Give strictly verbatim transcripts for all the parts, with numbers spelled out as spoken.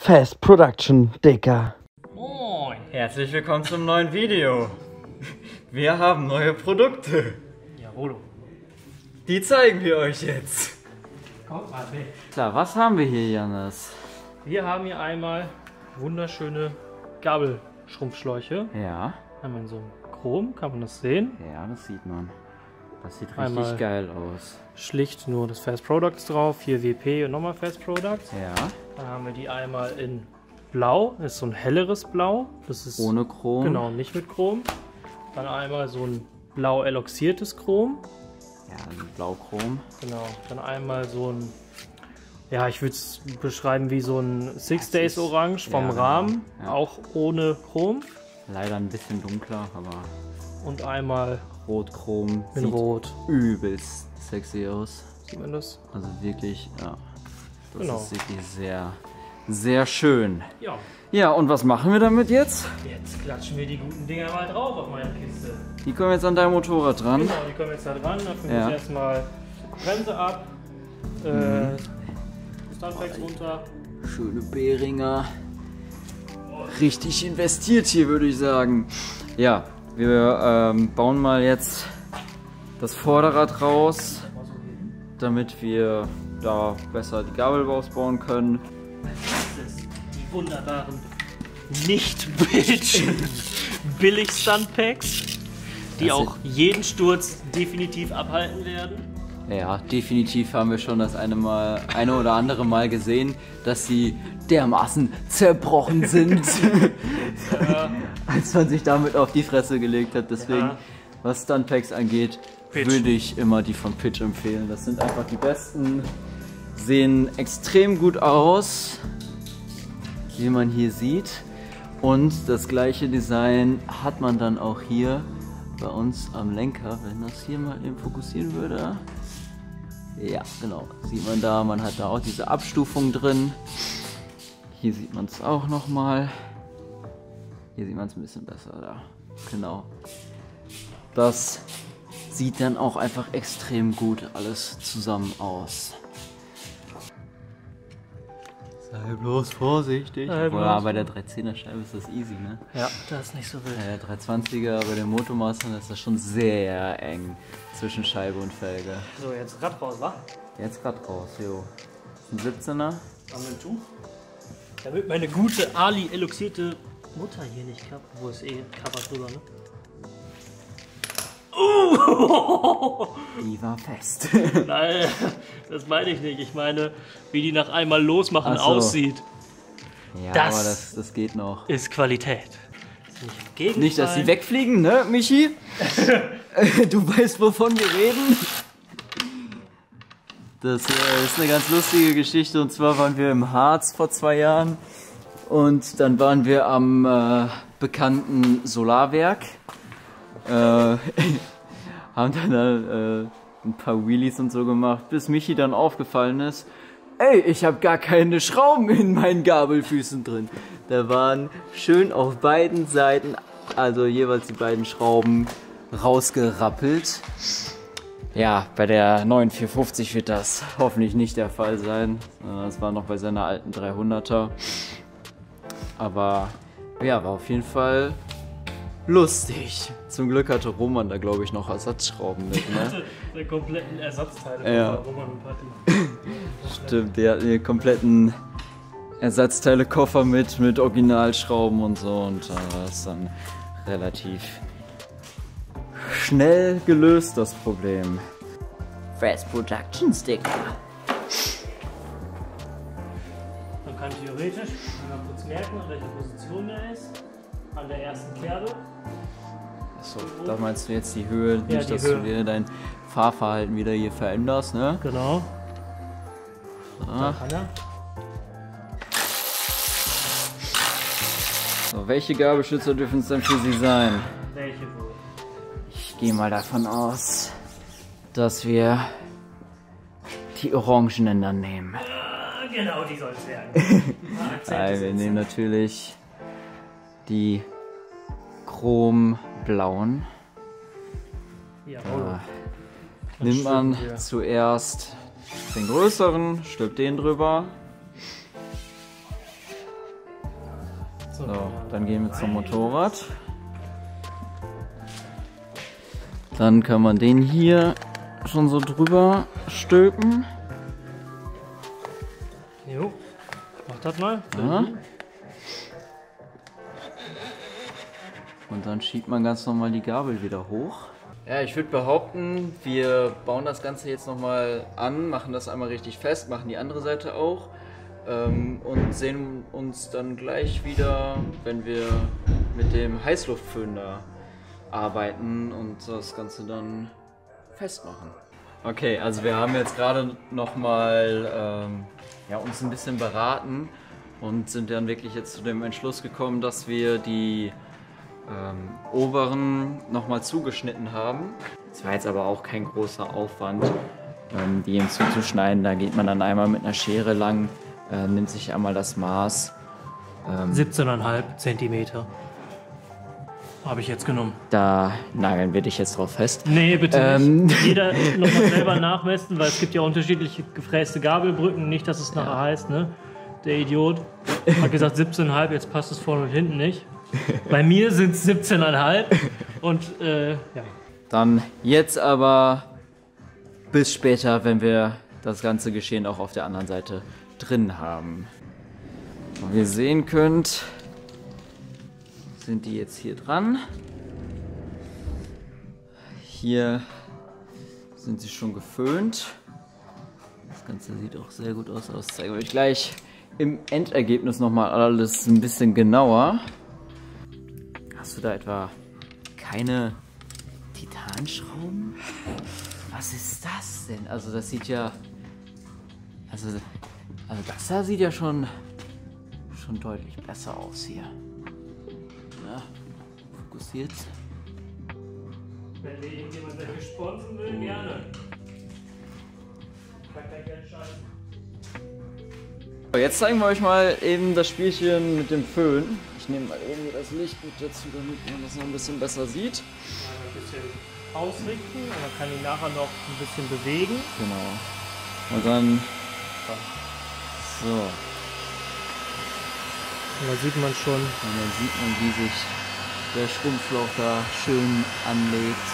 Fast Production, Dicker. Moin, herzlich willkommen zum neuen Video. Wir haben neue Produkte. Jawohl. Die zeigen wir euch jetzt. Kommt mal weg. Klar, was haben wir hier, Jannis? Wir haben hier einmal wunderschöne Gabelschrumpfschläuche. Ja. Einmal in so einem Chrom, kann man das sehen? Ja, das sieht man. Das sieht richtig Einmal geil aus. Schlicht nur das Fast Products drauf, hier W P und nochmal Fast Products. Ja. Dann haben wir die einmal in Blau, das ist so ein helleres Blau. Das ist ohne Chrom. Genau, nicht mit Chrom. Dann einmal so ein blau eloxiertes Chrom. Ja, ein Blauchrom. Genau. Dann einmal so ein, ja, ich würde es beschreiben wie so ein Six Days Orange vom ja, genau. Rahmen, Ja. auch ohne Chrom. Leider ein bisschen dunkler, aber Und einmal Rotchrom in sieht Rot. übelst sexy aus. Zumindest. Also wirklich, ja. Das Genau. ist wirklich sehr, sehr schön. Ja, Ja, und was machen wir damit jetzt? jetzt klatschen wir die guten Dinger mal drauf auf meine Kiste. Die kommen jetzt an dein Motorrad dran. Genau, die kommen jetzt da dran. Dafür Ja. muss erstmal Bremse ab. Äh, Stuntpacks runter. Schöne Behringer. Richtig investiert hier, würde ich sagen. Ja, wir ähm, bauen mal jetzt das Vorderrad raus, damit wir da besser die Gabel rausbauen können. Das ist die wunderbaren nicht-bildschen Billig-Stuntpacks, die Das auch jeden Sturz definitiv abhalten werden. Ja, definitiv haben wir schon das eine, Mal, eine oder andere Mal gesehen, dass sie dermaßen zerbrochen sind, Ja. als man sich damit auf die Fresse gelegt hat. Deswegen, Ja. was Stuntpacks angeht, Pitch. würde ich immer die von Pitch empfehlen. Das sind einfach die besten, sehen extrem gut aus, wie man hier sieht. Und das gleiche Design hat man dann auch hier bei uns am Lenker, wenn das hier mal eben fokussieren würde. Ja, genau, sieht man da, man hat da auch diese Abstufung drin. Hier sieht man es auch nochmal. Hier sieht man es ein bisschen besser, da. Genau. Das sieht dann auch einfach extrem gut alles zusammen aus. Sei bloß vorsichtig. Sei bloß Boah, bei der dreizehner Scheibe ist das easy, ne? Ja, das ist nicht so wild. Bei der dreihundertzwanziger, bei den Motomastern ist das schon sehr eng zwischen Scheibe und Felge. So, jetzt Rad raus, wa? Jetzt grad raus, jo. Ein siebzehner. Haben wir ein Tuch? Damit meine gute Ali eloxierte Mutter hier nicht klappt, wo es eh kappert drüber, ne? Die war fest. Nein, das meine ich nicht. Ich meine, wie die nach einmal losmachen Ach so. aussieht, Ja, Das- aber das, das geht noch. ist Qualität. Ist nicht, Gegenfallen. Nicht, dass sie wegfliegen, ne, Michi? Du weißt, wovon wir reden. Das äh, ist eine ganz lustige Geschichte. Und zwar waren wir im Harz vor zwei Jahren. Und dann waren wir am äh, bekannten Solarwerk. Äh, haben dann äh, ein paar Wheelies und so gemacht, bis Michi dann aufgefallen ist, ey, ich habe gar keine Schrauben in meinen Gabelfüßen drin. Da waren schön auf beiden Seiten, also jeweils die beiden Schrauben rausgerappelt. Ja, bei der neuen vierhundertfünfzig wird das hoffentlich nicht der Fall sein. Das war noch bei seiner alten dreihunderter. Aber ja, war auf jeden Fall lustig. Zum Glück hatte Roman da, glaube ich, noch Ersatzschrauben mit, ne? Der kompletten Ersatzteile Ja. von Roman und Patti. Stimmt, der hat den kompletten Ersatzteile-Koffer mit, mit Originalschrauben und so. Und da war es dann relativ schnell gelöst, das Problem. Fast Production Sticker. Man kann theoretisch mal kurz merken, an welcher Position der ist. An der ersten Kerbe. Achso, da meinst du jetzt die Höhe, Ja, nicht, die dass Höhe. du dir dein Fahrverhalten wieder hier veränderst, ne? Genau. So. Da kann er. So, welche Gabelstützer dürfen es denn für Sie sein? Welche wohl? Ich gehe mal davon aus, dass wir die Orangenen dann nehmen. Ah, genau, die soll es werden. Nein, wir nehmen natürlich die chromblauen. Jawohl. Da nimmt man zuerst den größeren, stülpt den drüber. So, So, dann gehen wir zum Motorrad. Dann kann man den hier schon so drüber stülpen. Jo, mach das mal. Ja. Und dann schiebt man ganz normal die Gabel wieder hoch. Ja, ich würde behaupten, wir bauen das Ganze jetzt nochmal an, machen das einmal richtig fest, machen die andere Seite auch ähm, und sehen uns dann gleich wieder, wenn wir mit dem Heißluftföhn da arbeiten und das Ganze dann festmachen. Okay, also wir haben jetzt gerade nochmal ähm, ja, uns ein bisschen beraten und sind dann wirklich jetzt zu dem Entschluss gekommen, dass wir die ähm, oberen nochmal zugeschnitten haben. Es war jetzt aber auch kein großer Aufwand, ähm, die eben zuzuschneiden. Da geht man dann einmal mit einer Schere lang, äh, nimmt sich einmal das Maß. Ähm, siebzehn Komma fünf Zentimeter. Habe ich jetzt genommen. Da nageln wir dich jetzt drauf fest. Nee, bitte Ähm. nicht. Jeder nochmal selber nachmessen, weil es gibt ja unterschiedliche gefräste Gabelbrücken. Nicht, dass es nachher Ja. heißt, ne? Der Idiot hat gesagt siebzehn Komma fünf, jetzt passt es vorne und hinten nicht. Bei mir sind es siebzehn Komma fünf und äh, ja. Dann jetzt aber bis später, wenn wir das ganze Geschehen auch auf der anderen Seite drin haben. Und wie ihr sehen könnt, sind die jetzt hier dran. Hier sind sie schon geföhnt. Das Ganze sieht auch sehr gut aus. Das zeige ich euch gleich im Endergebnis nochmal alles ein bisschen genauer. Hast du da etwa keine Titanschrauben? Was ist das denn? Also das sieht ja... Also, also das da sieht ja schon, schon deutlich besser aus hier. Ja, fokussiert. Wenn dir irgendjemand dafür sponsern will, gerne. Kann kein Geld scheißen. So, jetzt zeigen wir euch mal eben das Spielchen mit dem Föhn. Ich nehme mal eben das Licht mit dazu, damit man das noch ein bisschen besser sieht. Mal ein bisschen ausrichten und man kann ihn nachher noch ein bisschen bewegen. Genau. Und dann... So. Und Und da sieht man schon, dann sieht man, wie sich der Schrumpfschlauch da schön anlegt.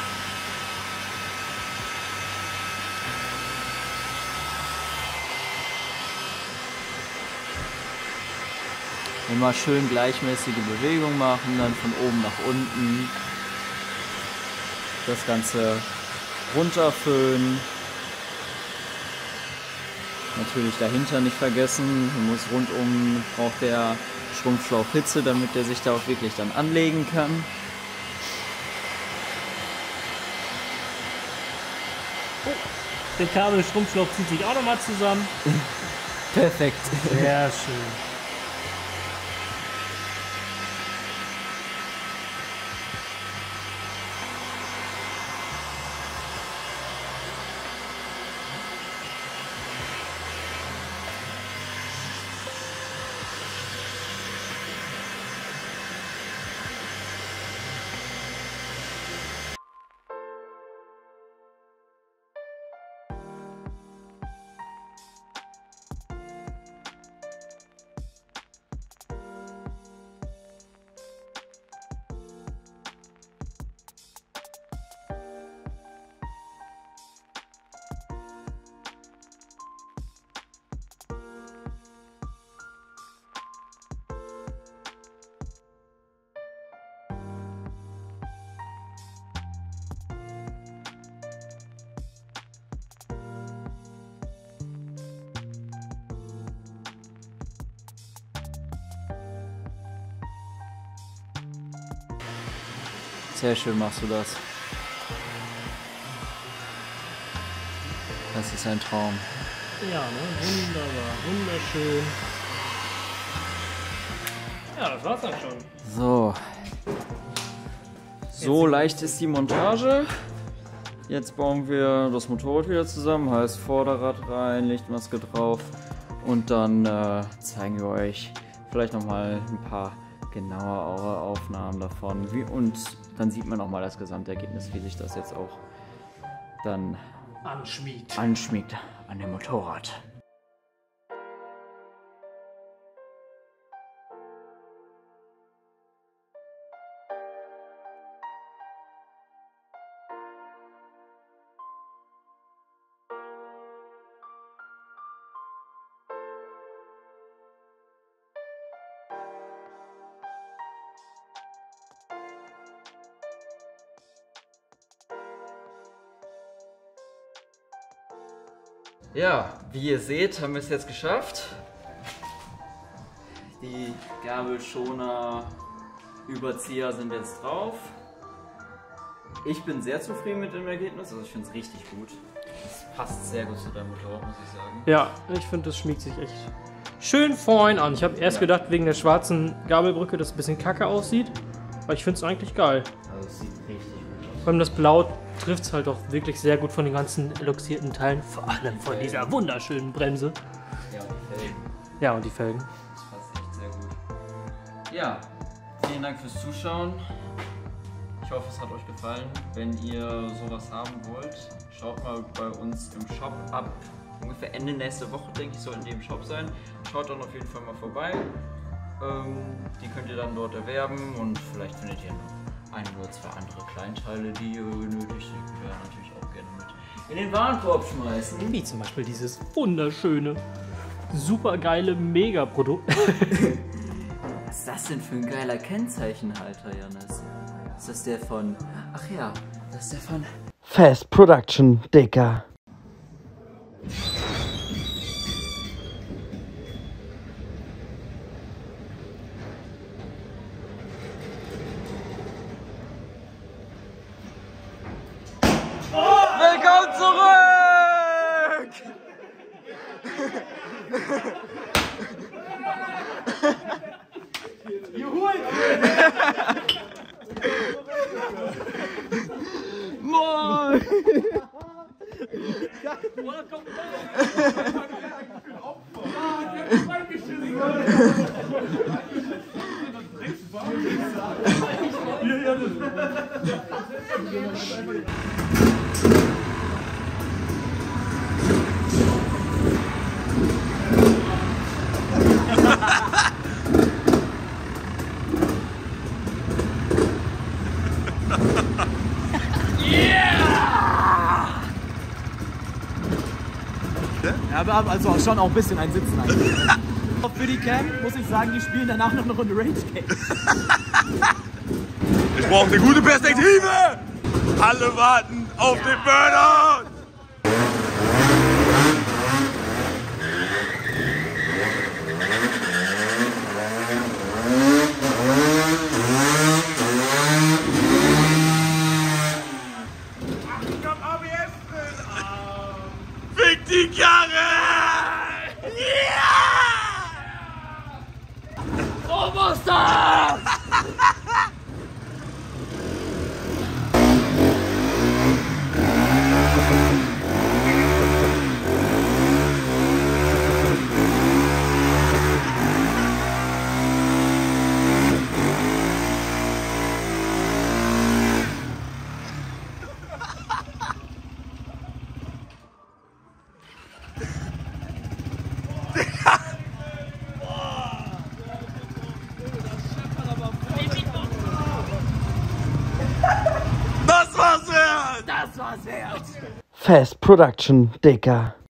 Immer schön gleichmäßige Bewegung machen, dann von oben nach unten. Das Ganze runterföhnen. Natürlich dahinter nicht vergessen, man muss rundum, braucht der Schrumpfschlauch Hitze, damit der sich da auch wirklich dann anlegen kann. der Kabelschrumpfschlauch zieht sich auch nochmal zusammen. Perfekt. Sehr schön. Sehr schön machst du das. Das ist ein Traum. Ja, ne? Wunderbar, wunderschön. Ja, das war's dann schon. So. So leicht ist die Montage. Jetzt bauen wir das Motorrad wieder zusammen, heißt Vorderrad rein, Lichtmaske drauf und dann äh, zeigen wir euch vielleicht nochmal ein paar genauere Aufnahmen davon. Wie, und dann sieht man nochmal das Gesamtergebnis, wie sich das jetzt auch dann Anschmiegt. anschmiegt an dem Motorrad. Ja, wie ihr seht, haben wir es jetzt geschafft. Die Gabelschoner Überzieher sind jetzt drauf. Ich bin sehr zufrieden mit dem Ergebnis, also ich finde es richtig gut. Es passt sehr gut zu deinem Motorrad, muss ich sagen. Ja, ich finde, das schmiegt sich echt schön fein an. Ich habe erst ja. gedacht, wegen der schwarzen Gabelbrücke, dass es ein bisschen kacke aussieht. Aber ich finde es eigentlich geil. Also es sieht richtig gut aus. Vor allem das Blau trifft es halt auch wirklich sehr gut von den ganzen eloxierten Teilen. Vor allem von dieser wunderschönen Bremse. Ja, und die Felgen. Ja, und die Felgen. Das passt echt sehr gut. Ja, vielen Dank fürs Zuschauen. Ich hoffe, es hat euch gefallen. Wenn ihr sowas haben wollt, schaut mal bei uns im Shop ab. Ungefähr Ende nächste Woche, denke ich, sollten die im Shop sein. Schaut dann auf jeden Fall mal vorbei. Ähm, die könnt ihr dann dort erwerben und vielleicht findet ihr noch ein oder zwei andere Kleinteile, die ihr benötigt. Die werden natürlich auch gerne mit in den Warenkorb schmeißen. Wie zum Beispiel dieses wunderschöne, super geile Mega-Produkt. Was ist das denn für ein geiler Kennzeichenhalter, Janis? Ist das der von... Ach ja, das ist der von... Fast Production, Dicker. Willkommen zurück! Juhu! Moin! Welcome Ja, wir haben also auch schon auch ein bisschen ein Sitzen eigentlich. Für die Cam muss ich sagen, die spielen danach noch eine Runde Range Game. Ich brauche eine gute Perspektive! Alle warten auf den Burnout! Fick die Karre! Yeah! Oh, Monster! Das war's wert! Das war's wert! Fast Production, Dicker.